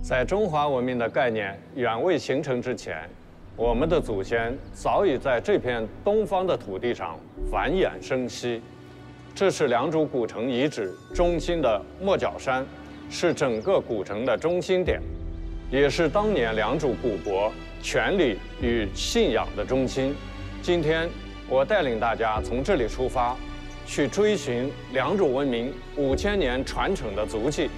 在中华文明的概念远未形成之前，我们的祖先早已在这片东方的土地上繁衍生息。这是良渚古城遗址中心的莫角山，是整个古城的中心点，也是当年良渚古国权力与信仰的中心。今天，我带领大家从这里出发，去追寻良渚文明5000年传承的足迹。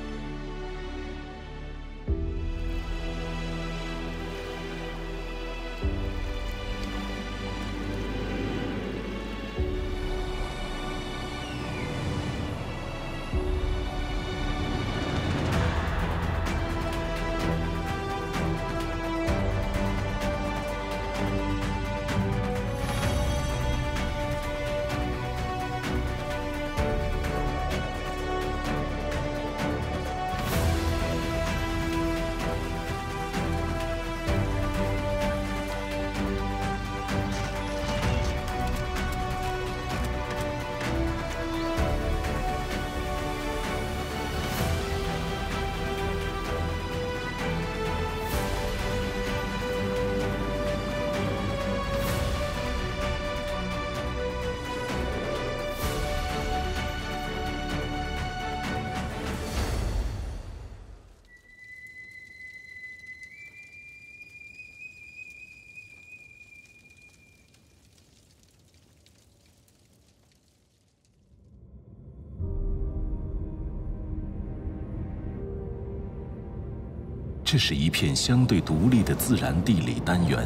这是一片相对独立的自然地理单元，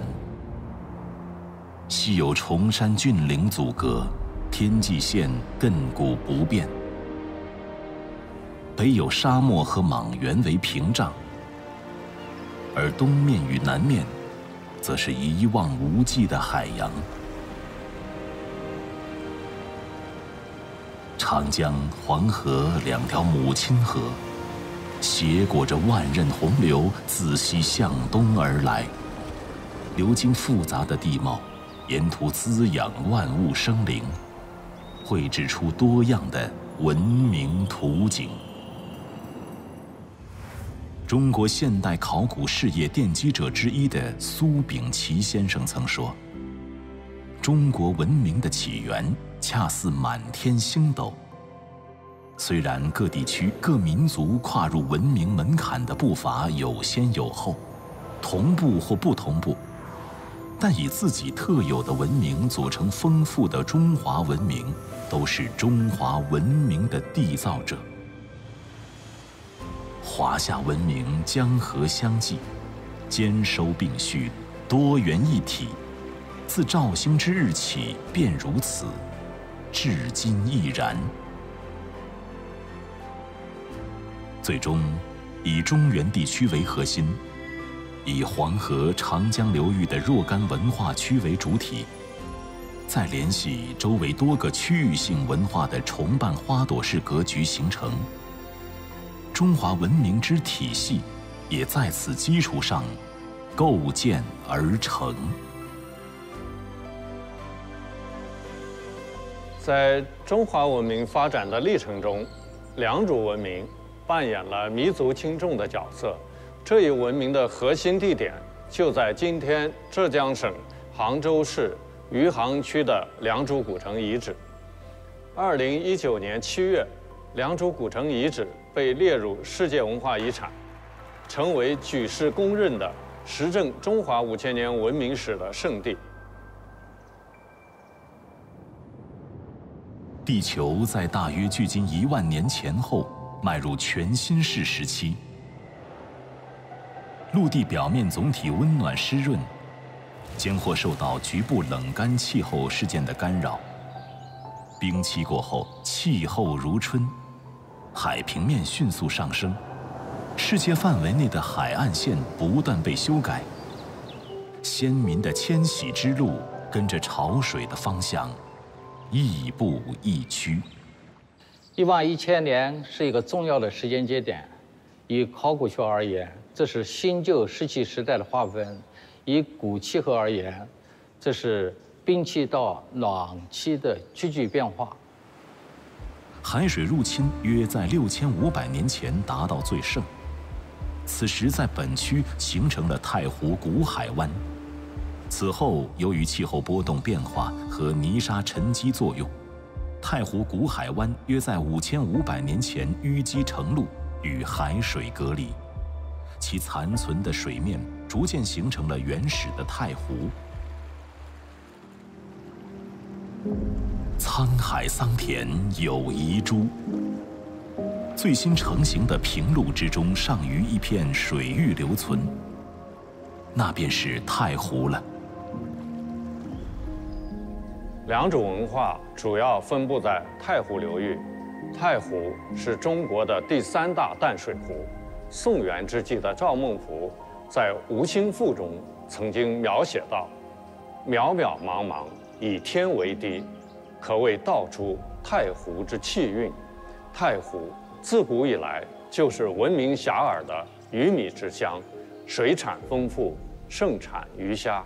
西有崇山峻岭阻隔，天际线亘古不变；北有沙漠和莽原为屏障，而东面与南面，则是一望无际的海洋。长江、黄河两条母亲河，携裹着万仞洪流自西向东而来，流经复杂的地貌，沿途滋养万物生灵，绘制出多样的文明图景。中国现代考古事业奠基者之一的苏秉琦先生曾说：“中国文明的起源恰似满天星斗。”虽然各地区各民族跨入文明门槛的步伐有先有后，同步或不同步，但以自己特有的文明组成丰富的中华文明，都是中华文明的缔造者。华夏文明江河相济，兼收并蓄，多元一体，自肇兴之日起便如此，至今亦然。最终，以中原地区为核心，以黄河、长江流域的若干文化区为主体，再联系周围多个区域性文化的重瓣花朵式格局形成。中华文明之体系，也在此基础上构建而成。 在中华文明发展的历程中，良渚文明扮演了弥足轻重的角色。这一文明的核心地点就在今天浙江省杭州市余杭区的良渚古城遗址。2019年7月，良渚古城遗址被列入世界文化遗产，成为举世公认的实证中华5000年文明史的圣地。 地球在大约距今1万年前后迈入全新世时期，陆地表面总体温暖湿润，间或受到局部冷干气候事件的干扰。冰期过后，气候如春，海平面迅速上升，世界范围内的海岸线不断被修改，先民的迁徙之路跟着潮水的方向亦步亦趋。 11000年是一个重要的时间节点。以考古学而言，这是新旧石器时代的划分；以古气候而言，这是冰期到暖期的急剧变化。 海水入侵约在6500年前达到最盛， 此时在本区形成了太湖古海湾。此后，由于气候波动变化和泥沙沉积作用，太湖古海湾约在5500年前淤积成陆，与海水隔离，其残存的水面逐渐形成了原始的太湖。沧海桑田有遗珠，最新成型的平陆之中，尚余一片水域留存，那便是太湖了。 良渚文化主要分布在太湖流域。太湖是中国的第3大淡水湖。宋元之际的赵孟頫在《吴兴赋》中曾经描写到：“渺渺茫茫，以天为堤，可谓道出太湖之气韵。”太湖自古以来就是闻名遐迩的鱼米之乡，水产丰富，盛产鱼虾。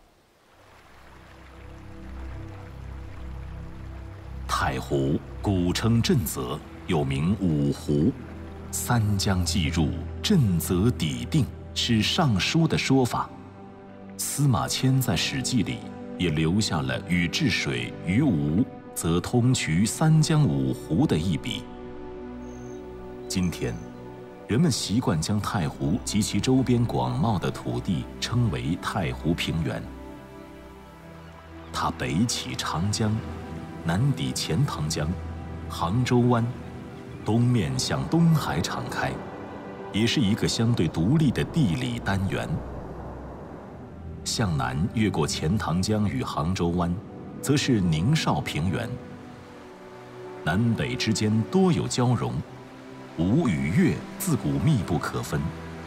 太湖古称震泽，又名五湖，三江既入，震泽底定，是尚书的说法。司马迁在《史记》里也留下了禹治水于吴，则通衢三江五湖的一笔。今天，人们习惯将太湖及其周边广袤的土地称为太湖平原。它北起长江，南抵钱塘江、杭州湾，东面向东海敞开，也是一个相对独立的地理单元。向南越过钱塘江与杭州湾，则是宁绍平原。南北之间多有交融，吴与越自古密不可分。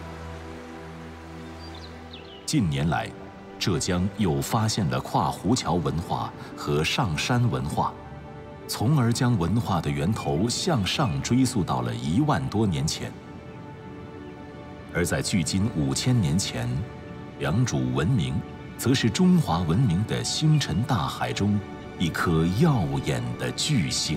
近年来，浙江又发现了跨湖桥文化和上山文化，从而将文化的源头向上追溯到了1万多年前。而在距今5000年前，良渚文明则是中华文明的星辰大海中一颗耀眼的巨星。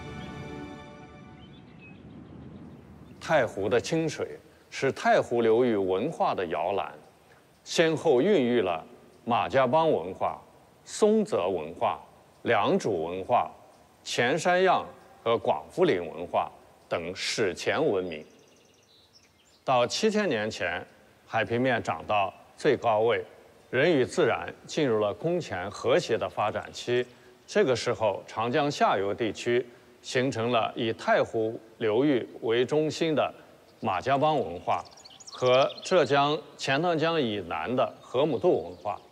太湖的清水是太湖流域文化的摇篮，先后孕育了马家浜文化、松泽文化、良渚文化、钱山漾和广富岭文化等史前文明。到7000年前，海平面涨到最高位，人与自然进入了空前和谐的发展期。这个时候，长江下游地区形成了以太湖流域为中心的马家浜文化和浙江钱塘江以南的河姆渡文化。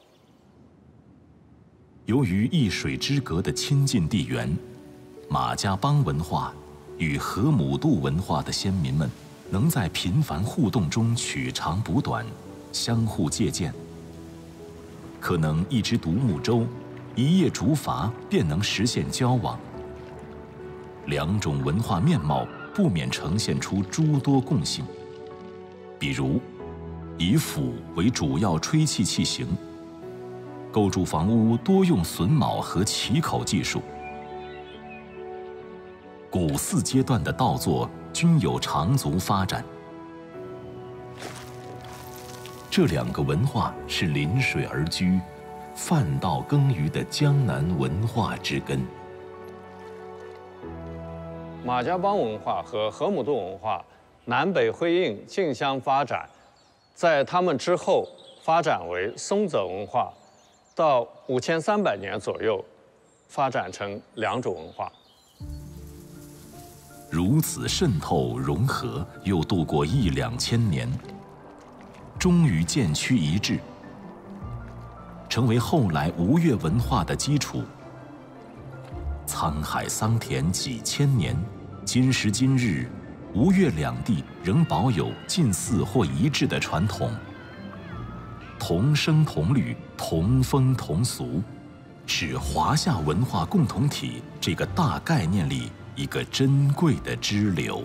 由于一水之隔的亲近地缘，马家浜文化与河姆渡文化的先民们能在频繁互动中取长补短，相互借鉴。可能一只独木舟、一叶竹筏便能实现交往。两种文化面貌不免呈现出诸多共性，比如以釜为主要吹气器型，构筑房屋多用榫卯和起口技术。古4阶段的稻作均有长足发展。这2个文化是临水而居、泛稻耕耘的江南文化之根。 马家浜文化和河姆渡文化南北辉映，竞相发展，在他们之后发展为松泽文化，到5300年左右发展成良渚文化。 如此渗透融合，又度过1-2千年，终于渐趋一致，成为后来吴越文化的基础。沧海桑田几千年，今时今日，吴越两地仍保有近似或一致的传统。同声同律，同风同俗，是华夏文化共同体这个大概念里一个珍贵的支流。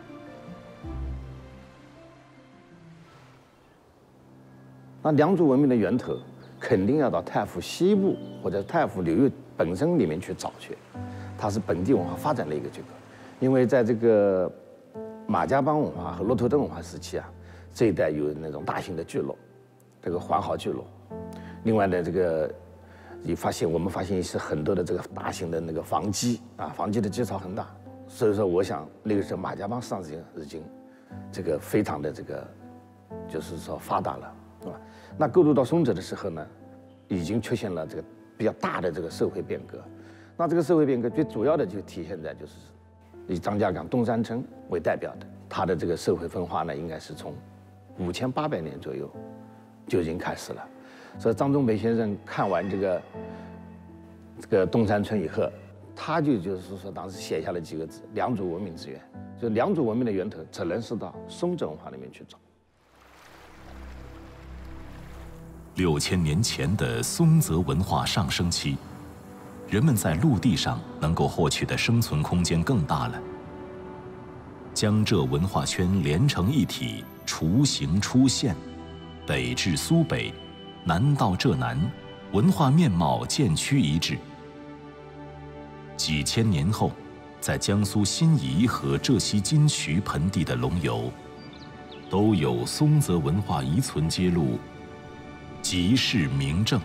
那良渚文明的源头，肯定要到太湖西部或者太湖流域本身里面去找去，它是本地文化发展的一个这个。因为在这个马家浜文化和骆驼镇文化时期啊， 这一带有那种大型的聚落，这个环壕聚落。另外呢，这个我们发现是很多的这个大型的那个房基啊，房基的基槽很大，所以说我想那个时候马家浜市场已经这个非常的这个就是说发达了，是吧？那过渡到松泽的时候呢，已经出现了这个比较大的这个社会变革。那这个社会变革最主要的就体现在就是以张家港东山村为代表的，它的这个社会分化呢，应该是从5800年左右就已经开始了。所以张忠培先生看完这个东山村以后，他就是说当时写下了几个字：良渚文明之源。就良渚文明的源头，只能是到松泽文化里面去找。 6000年前的松泽文化上升期，人们在陆地上能够获取的生存空间更大了。江浙文化圈连成一体，雏形出现，北至苏北，南到浙南，文化面貌渐趋一致。几千年后，在江苏新沂和浙西金渠盆地的龙游，都有松泽文化遗存揭露，即是明证。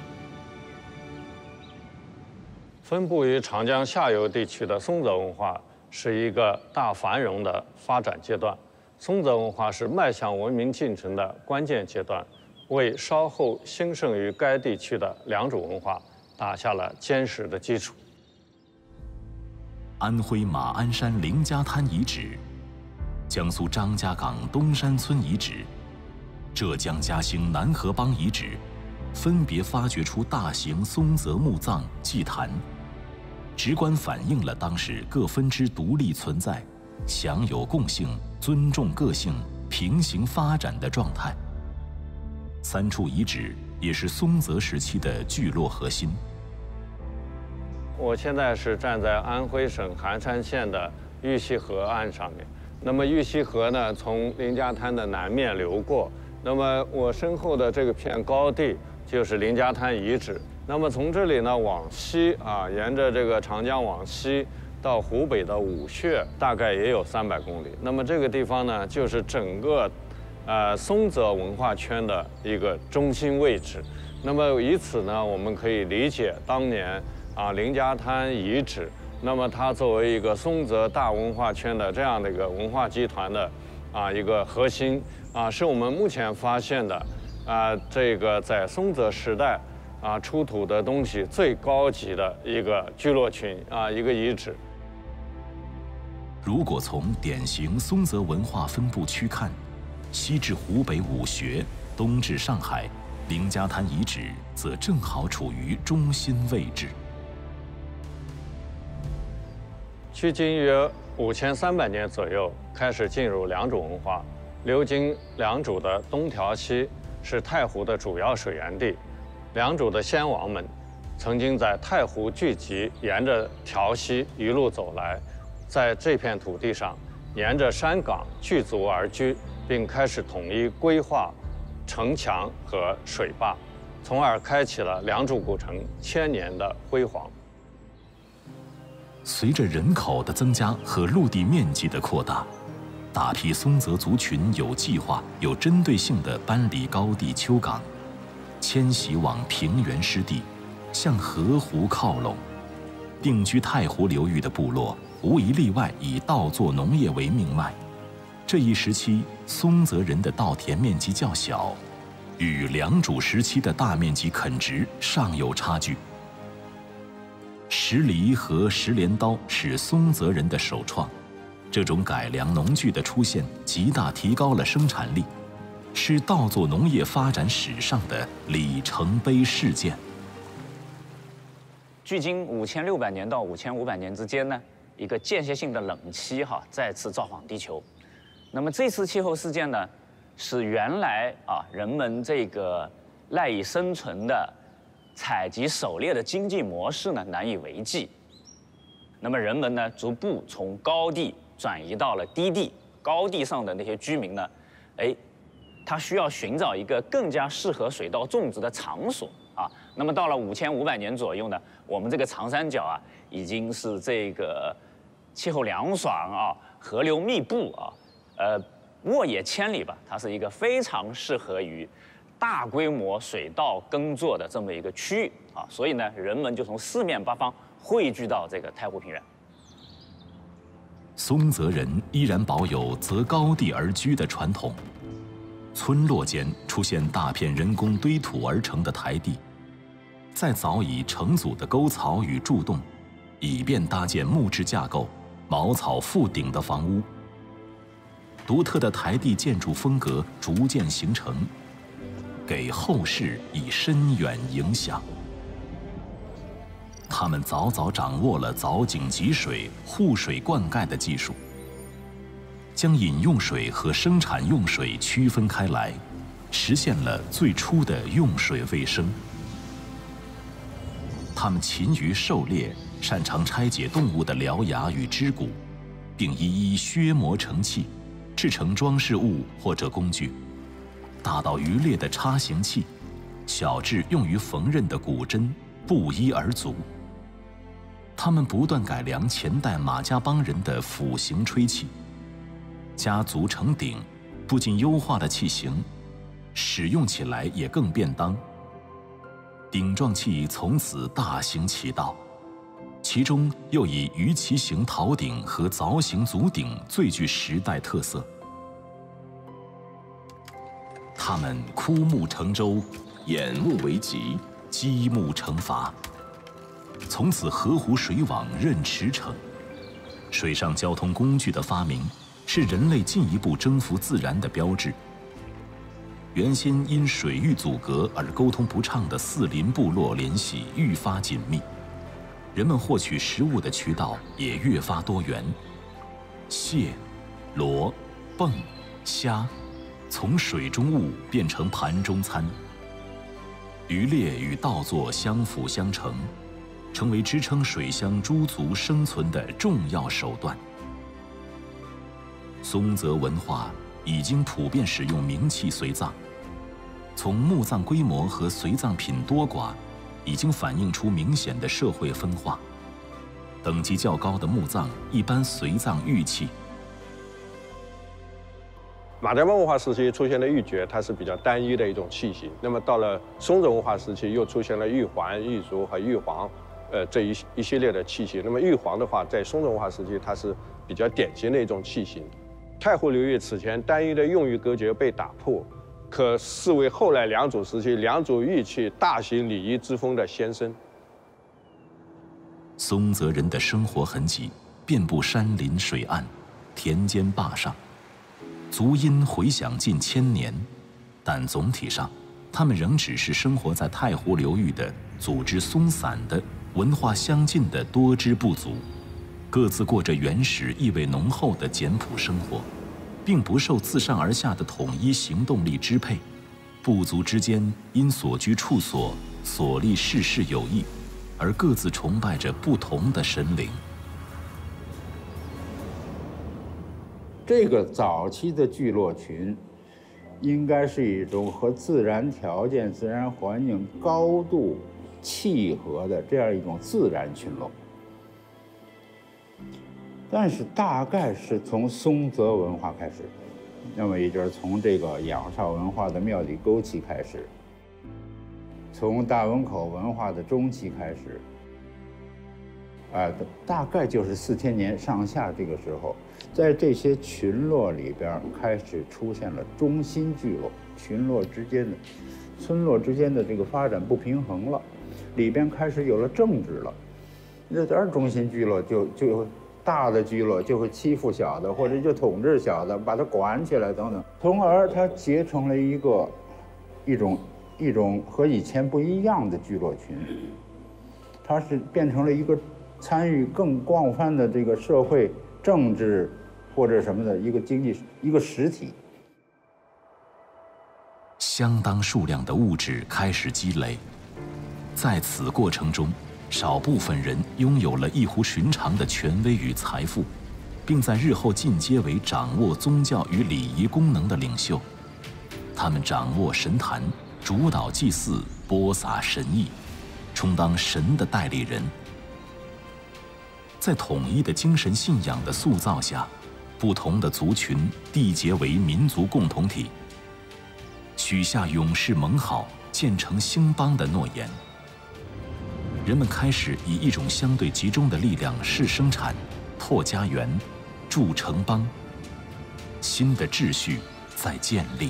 分布于长江下游地区的松泽文化是一个大繁荣的发展阶段。松泽文化是迈向文明进程的关键阶段，为稍后兴盛于该地区的良渚文化打下了坚实的基础。 安徽马鞍山凌家滩遗址，江苏张家港东山村遗址，浙江嘉兴南河帮遗址，分别发掘出大型松泽墓葬祭坛，直观反映了当时各分支独立存在、享有共性、尊重个性、平行发展的状态。3处遗址也是松泽时期的聚落核心。 我现在是站在安徽省含山县的玉溪河岸上面。那么玉溪河呢，从凌家滩的南面流过。那么我身后的这个片高地就是凌家滩遗址。那么从这里呢往西啊，沿着这个长江往西到湖北的武穴，大概也有300公里。那么这个地方呢，就是整个松泽文化圈的一个中心位置。那么以此呢，我们可以理解当年凌家滩遗址，那么它作为一个松泽大文化圈的这样的一个文化集团的一个核心是我们目前发现的这个在松泽时代出土的东西最高级的一个聚落群一个遗址。 如果从典型松泽文化分布区看，西至湖北武穴，东至上海，凌家滩遗址则正好处于中心位置。 距今约5300年左右，开始进入良渚文化。流经良渚的东条溪是太湖的主要水源地，良渚的先王们曾经在太湖聚集，沿着条溪一路走来，在这片土地上沿着山岗聚族而居，并开始统一规划城墙和水坝，从而开启了良渚古城1000年的辉煌。 随着人口的增加和陆地面积的扩大，大批松泽族群有计划、有针对性地搬离高地丘岗，迁徙往平原湿地，向河湖靠拢。定居太湖流域的部落无一例外以稻作农业为命脉。这一时期，松泽人的稻田面积较小，与良渚时期的大面积垦殖尚有差距。石犁和石镰刀是松泽人的首创，这种改良农具的出现，极大提高了生产力，是稻作农业发展史上的里程碑事件。 距今5600年到5500年之间呢，一个间歇性的冷期再次造访地球。那么这次气候事件呢，使原来人们这个赖以生存的采集狩猎的经济模式呢难以为继。那么人们呢逐步从高地转移到了低地，高地上的那些居民呢，他需要寻找一个更加适合水稻种植的场所那么到了5500年左右呢，我们这个长三角已经是这个气候凉爽河流密布沃野千里吧，它是一个非常适合于大规模水稻耕作的这么一个区域啊，所以呢，人们就从四面八方汇聚到这个太湖平原。 松泽人依然保有择高地而居的传统，村落间出现大片人工堆土而成的台地，在早已成组的沟槽与柱洞，以便搭建木质架构、茅草覆顶的房屋。独特的台地建筑风格逐渐形成，给后世以深远影响。他们早早掌握了凿井集水、护水灌溉的技术，将饮用水和生产用水区分开来，实现了最初的用水卫生。他们勤于狩猎，擅长拆解动物的獠牙与肢骨，并一一削磨成器，制成装饰物或者工具，大到渔猎的插形器，小至用于缝纫的骨针，不一而足。他们不断改良前代马家帮人的斧形吹器，加足成鼎，不仅优化了器型，使用起来也更便当。鼎状器从此大行其道，其中又以鱼鳍形陶鼎和凿形足鼎最具时代特色。他们枯木成舟，眼木为脊，积木成筏。从此河湖水网任驰骋。水上交通工具的发明是人类进一步征服自然的标志。原先因水域阻隔而沟通不畅的四邻部落联系愈发紧密，人们获取食物的渠道也越发多元。蟹、螺、蚌、虾从水中物变成盘中餐。渔猎与稻作相辅相成，成为支撑水乡诸族生存的重要手段。松泽文化已经普遍使用冥器随葬，从墓葬规模和随葬品多寡，已经反映出明显的社会分化。等级较高的墓葬一般随葬玉器。 马家帮文化时期出现的玉珏，它是比较单一的一种器型。那么到了松泽文化时期，又出现了玉环、玉竹和玉皇。这一系列的器型，那么玉皇的话，在松泽文化时期，它是比较典型的一种器型。太湖流域此前单一的用玉格局被打破，可视为后来良渚时期良渚玉器大型礼仪之风的先声。 松泽人的生活痕迹遍布山林水岸、田间坝上，足音回响近千年，但总体上，他们仍只是生活在太湖流域的组织松散的、文化相近的多支部族，各自过着原始意味浓厚的简朴生活，并不受自上而下的统一行动力支配。部族之间因所居处所、所立事事有异，而各自崇拜着不同的神灵。 这个早期的聚落群，应该是一种和自然条件、自然环境高度契合的这样一种自然群落，但是大概是从松泽文化开始，那么也就是从这个仰韶文化的庙底沟期开始，从大汶口文化的中期开始，大概就是4000年上下这个时候，在这些群落里边开始出现了中心聚落，群落之间的、村落之间的这个发展不平衡了。里边开始有了政治了，那当然中心聚落就大的聚落就会欺负小的，或者就统治小的，把它管起来等等，从而它结成了一种和以前不一样的聚落群，它是变成了一个参与更广泛的这个社会政治或者什么的一个经济一个实体。 相当数量的物质开始积累。在此过程中，少部分人拥有了异乎寻常的权威与财富，并在日后进阶为掌握宗教与礼仪功能的领袖。他们掌握神坛，主导祭祀，播撒神意，充当神的代理人。在统一的精神信仰的塑造下， 不同的族群缔结为民族共同体，许下永世盟好、建成兴邦的诺言。人们开始以一种相对集中的力量试生产、拓家园、筑城邦，新的秩序在建立。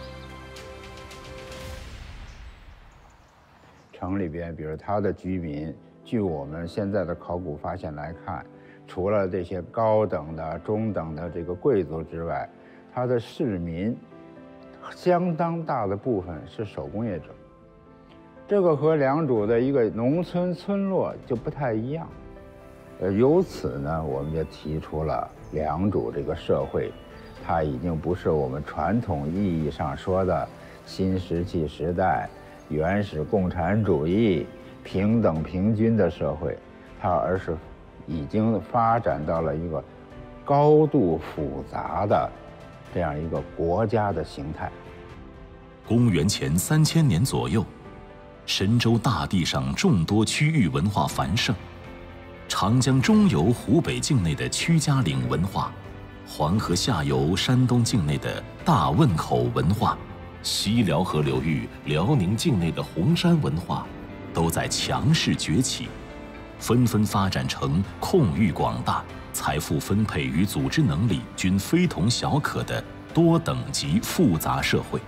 城里边，比如它的居民，据我们现在的考古发现来看，除了这些高等的、中等的这个贵族之外，它的市民相当大的部分是手工业者。这个和良渚的一个农村村落就不太一样。由此呢，我们就提出了良渚这个社会，它已经不是我们传统意义上说的新石器时代、原始共产主义、平等平均的社会，而是已经发展到了一个高度复杂的这样一个国家的形态。 公元前3000年左右，神州大地上众多区域文化繁盛，长江中游湖北境内的屈家岭文化，黄河下游山东境内的大汶口文化，西辽河流域辽宁境内的红山文化，都在强势崛起，纷纷发展成控域广大、财富分配与组织能力均非同小可的多等级复杂社会。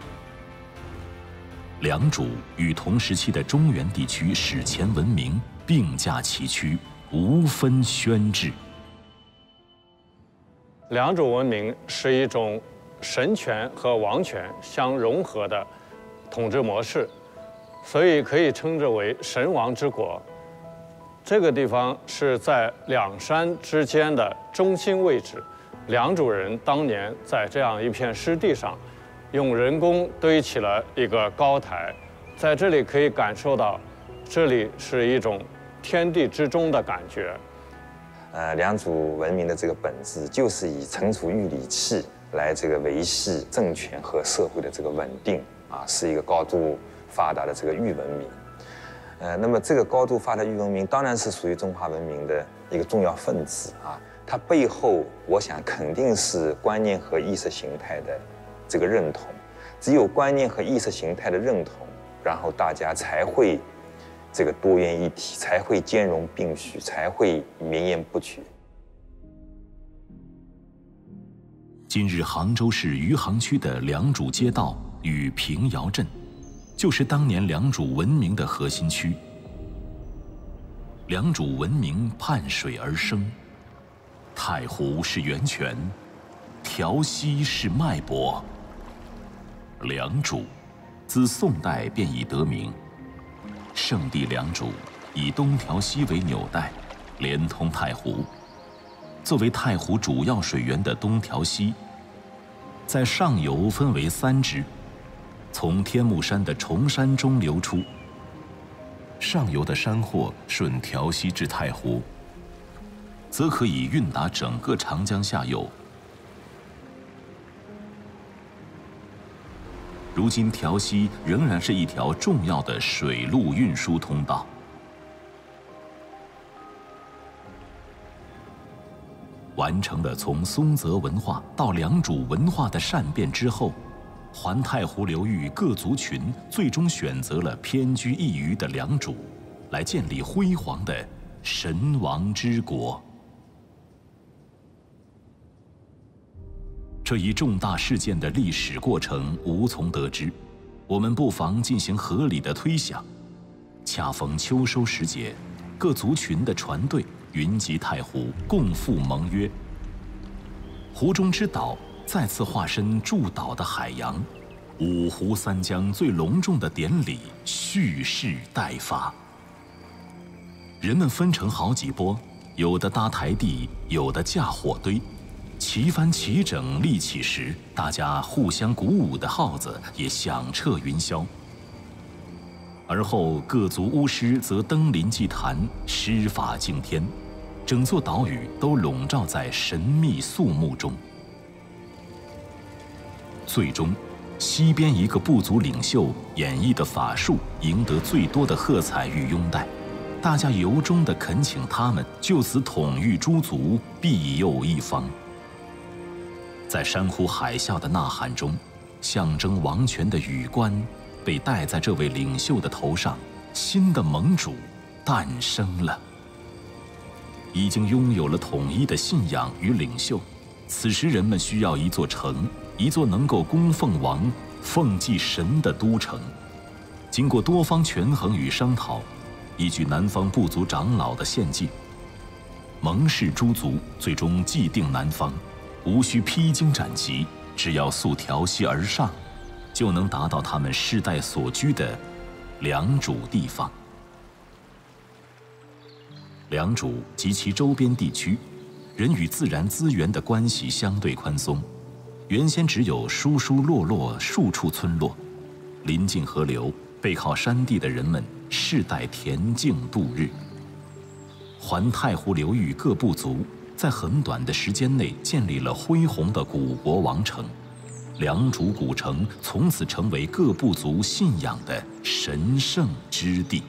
良渚与同时期的中原地区史前文明并驾齐驱，无分轩轾。 良渚文明是一种神权和王权相融合的统治模式，所以可以称之为神王之国。这个地方是在两山之间的中心位置，良渚人当年在这样一片湿地上，用人工堆起了一个高台，在这里可以感受到，这里是一种天地之中的感觉。 良渚文明的这个本质就是以惩处御礼器来这个维系政权和社会的这个稳定啊，是一个高度发达的这个域文明。那么这个高度发达域文明当然是属于中华文明的一个重要分子啊，它背后我想肯定是观念和意识形态的这个认同，只有观念和意识形态的认同，然后大家才会这个多元一体，才会兼容并蓄，才会绵延不绝。 今日杭州市余杭区的良渚街道与平遥镇，就是当年良渚文明的核心区。良渚文明畔水而生，太湖是源泉，调溪是脉搏。良渚自宋代便已得名，圣地良渚以东条溪为纽带，连通太湖。作为太湖主要水源的东条溪，在上游分为3支，从天目山的崇山中流出。上游的山货顺条溪至太湖，则可以运达整个长江下游。如今条溪仍然是一条重要的水陆运输通道。完成了从松泽文化到良渚文化的善变之后，环太湖流域各族群最终选择了偏居一隅的良渚，来建立辉煌的神王之国。这一重大事件的历史过程无从得知，我们不妨进行合理的推想。恰逢秋收时节，各族群的船队云集太湖，共赴盟约。湖中之岛再次化身筑岛的海洋，五湖三江最隆重的典礼蓄势待发。人们分成好几波，有的搭台地，有的架火堆。齐帆齐整立起时，大家互相鼓舞的号子也响彻云霄。而后各族巫师则登临祭坛，施法敬天，整座岛屿都笼罩在神秘肃穆中。最终，西边一个部族领袖演绎的法术赢得最多的喝彩与拥戴，大家由衷地恳请他们就此统御诸族，庇佑一方。 在山呼海啸的呐喊中，象征王权的羽冠被戴在这位领袖的头上，新的盟主诞生了。已经拥有了统一的信仰与领袖，此时人们需要一座城，一座能够供奉王、奉祭神的都城。经过多方权衡与商讨，依据南方部族长老的献祭，蒙氏诸族最终既定南方，无需披荆斩棘，只要溯条溪而上，就能达到他们世代所居的良渚地方。良渚及其周边地区，人与自然资源的关系相对宽松，原先只有疏疏落落数处村落，临近河流，背靠山地的人们世代恬静度日。环太湖流域各部族在很短的时间内建立了恢宏的古国王城，良渚古城从此成为各部族信仰的神圣之地。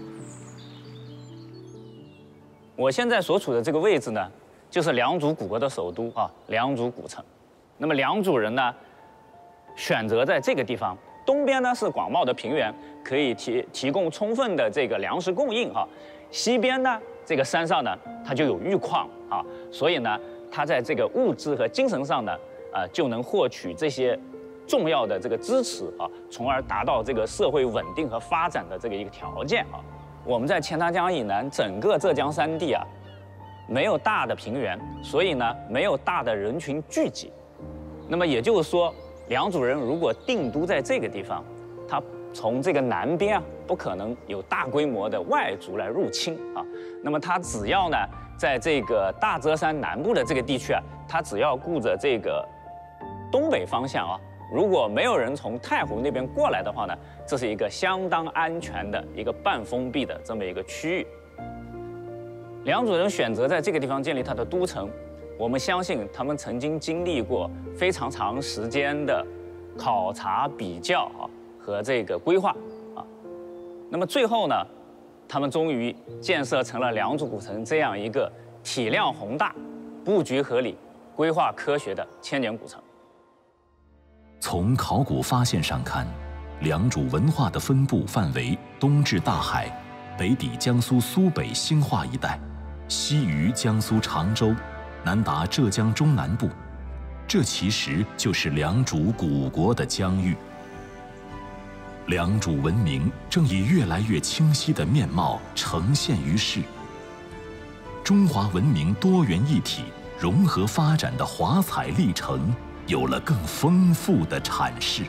我现在所处的这个位置呢，就是良渚古国的首都啊，良渚古城。那么良渚人呢，选择在这个地方，东边呢是广袤的平原，可以提供充分的这个粮食供应啊。西边呢，这个山上呢，它就有玉矿啊，所以呢，它在这个物质和精神上呢，就能获取这些重要的这个支持啊，从而达到这个社会稳定和发展的这个一个条件啊。我们在钱塘江以南整个浙江山地啊，没有大的平原，所以呢，没有大的人群聚集。那么也就是说，良渚人如果定都在这个地方，他从这个南边啊，不可能有大规模的外族来入侵啊。那么他只要呢，在这个大泽山南部的这个地区啊，他只要顾着这个东北方向啊，如果没有人从太湖那边过来的话呢，这是一个相当安全的一个半封闭的这么一个区域。良渚人选择在这个地方建立他的都城，我们相信他们曾经经历过非常长时间的考察、比较啊和这个规划啊。那么最后呢，他们终于建设成了良渚古城这样一个体量宏大、布局合理、规划科学的千年古城。 从考古发现上看，良渚文化的分布范围东至大海，北抵江苏苏北兴化一带，西于江苏常州，南达浙江中南部。这其实就是良渚古国的疆域。良渚文明正以越来越清晰的面貌呈现于世。中华文明多元一体、融合发展的华彩历程有了更丰富的阐释。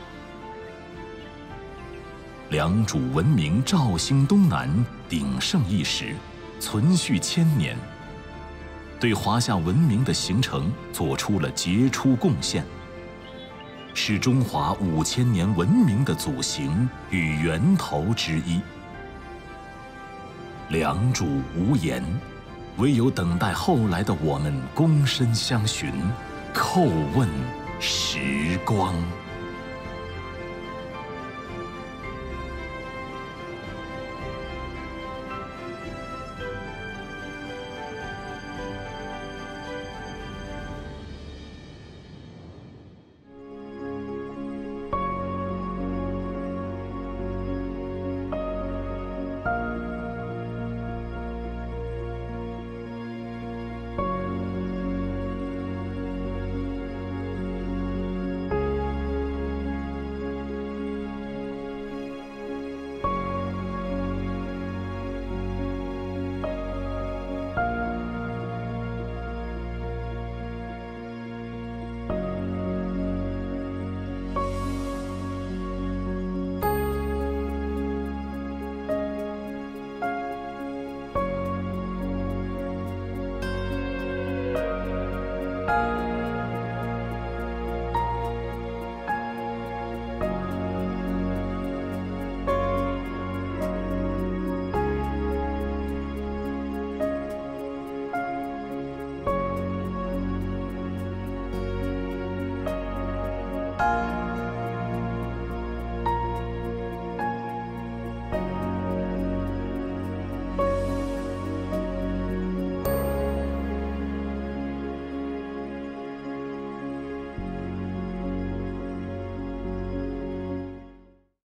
良渚文明肇兴东南，鼎盛一时，存续千年，对华夏文明的形成做出了杰出贡献，是中华5000年文明的祖形与源头之一。良渚无言，唯有等待后来的我们躬身相询，叩问时光。